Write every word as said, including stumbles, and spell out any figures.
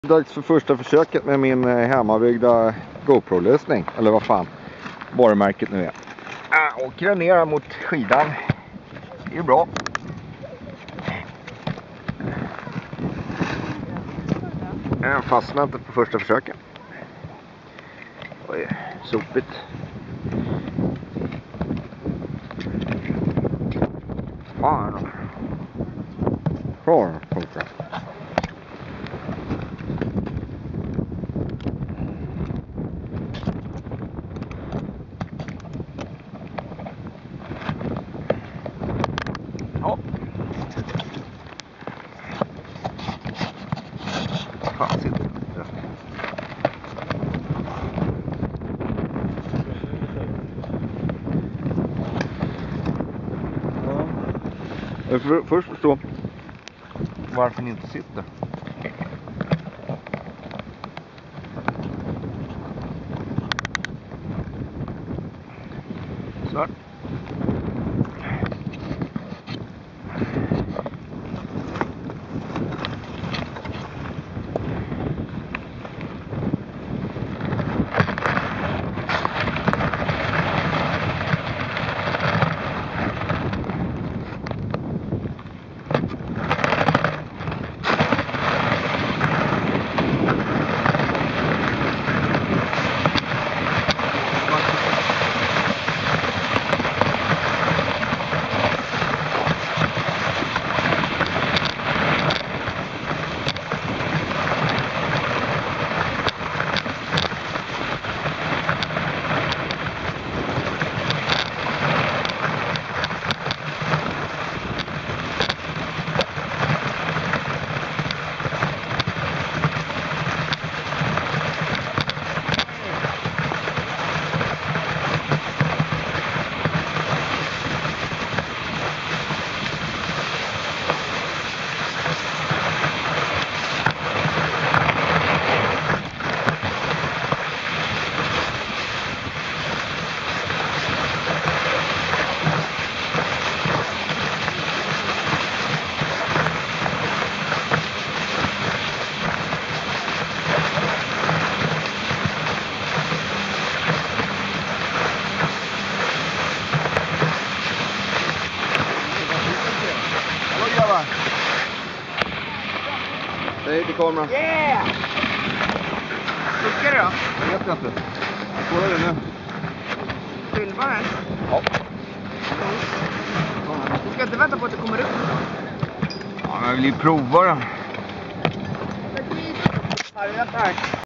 Dags för första försöket med min hemmabyggda GoPro-lösning. Eller vad fan varumärket nu är. Äh, åker jag ner mot skidan. Det är bra. Jag fastnar inte på första försöket. Oj, sopigt. Fan. Kvar, funkar. Ja. Fan, sitter inte. Jag får först förstå varför ni inte sitter. Så här. Säg till kameran. Yeah! Funkar det då? Jag vet inte. Kolla det nu. Filmar här. Ja. Du ska inte vänta på att det kommer upp. Ja, men jag vill ju prova den. Här, vänta här.